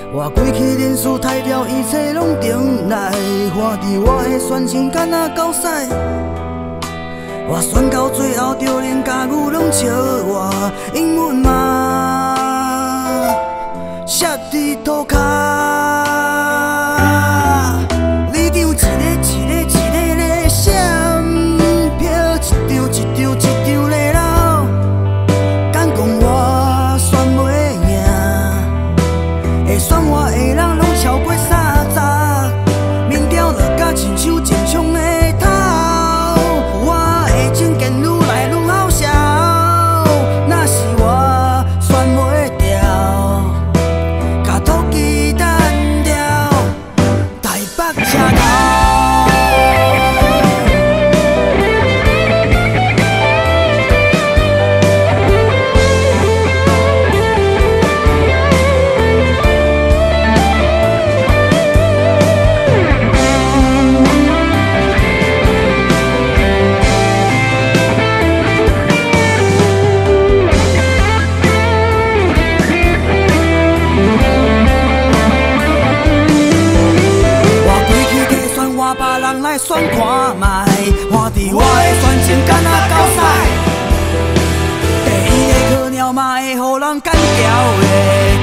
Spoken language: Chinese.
我规气连输刣掉，一切拢重来。看伫我的选情敢若狗屎，我选到最后，就连家母拢笑我，英文嘛写伫涂骹。里场一个咧闪票，一张咧流，敢讲我选袂赢，会选我的人拢超过30，民调落甲亲像真枪的头，我的证件愈来愈好笑，若是我选袂掉，甲土鸡单调，台北车头。 人来选看卖，看伫我的选情敢若狗屎。第一个靠鸟嘛会互人干掉的。